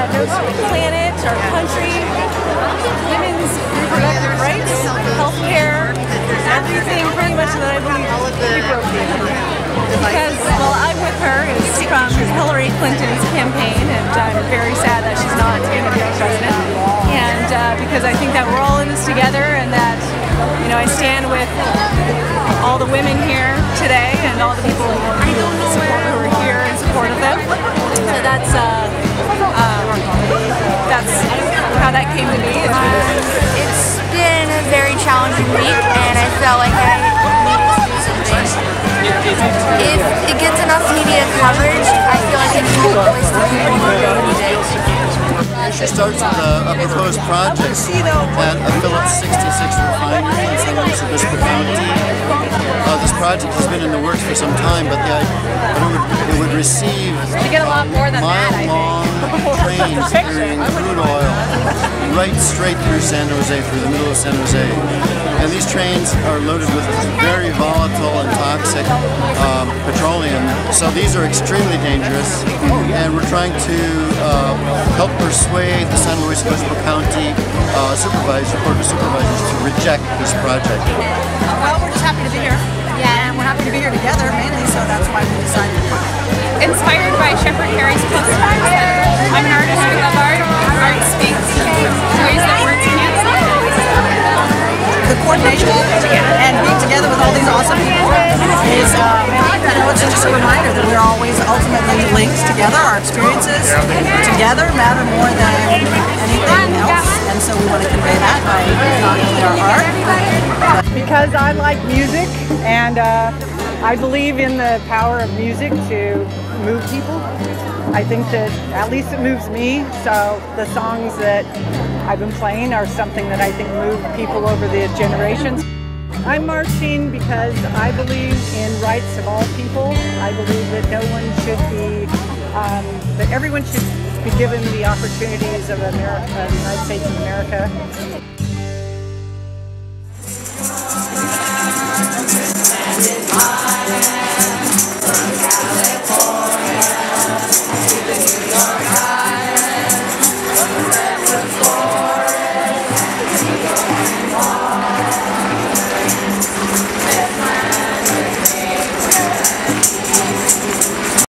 no planet or country, women's reproductive rights, healthcare, everything pretty much that I believe we broke in. Because, well, I'm with her is from Hillary Clinton's campaign, and I'm very sad that she's not going to be president. And because I think that we're all in this together, and that, you know, I stand with all the women here today and all the people who are here in support of them. So that's how that came to be. It's been a very challenging week, and I felt like I needed to do something. If it gets enough media coverage, I feel like it can give voice to people who don't need it. She starts with a proposed project at a Phillips 66 refinery in San Luis Obispo County. This project has been in the works for some time, but it would receive mile-long trains carrying crude oil right straight through San Jose, through the middle of San Jose. And these trains are loaded with very volatile and toxic petroleum. So these are extremely dangerous, and we're trying to help persuade the San Luis Obispo County Board of Supervisors to reject this project. Well, we're just happy to be here. Yeah, and we're happy to be here together mainly, so that's why we decided to come. Inspired by Shepard Fairey's postcards. I'm an artist, I love art. Art speaks ways that words can't. The coordination and being together with all these awesome people is, you know, it's just a reminder that we're always ultimately linked together. Our experiences together matter more than anything else, and so we want to convey that by not only our art. Because I like music, and I believe in the power of music to move people. I think that at least it moves me, so the songs that I've been playing are something that I think move people over the generations. I'm marching because I believe in rights of all people. I believe that no one should be, that everyone should be given the opportunities of America, the United States of America.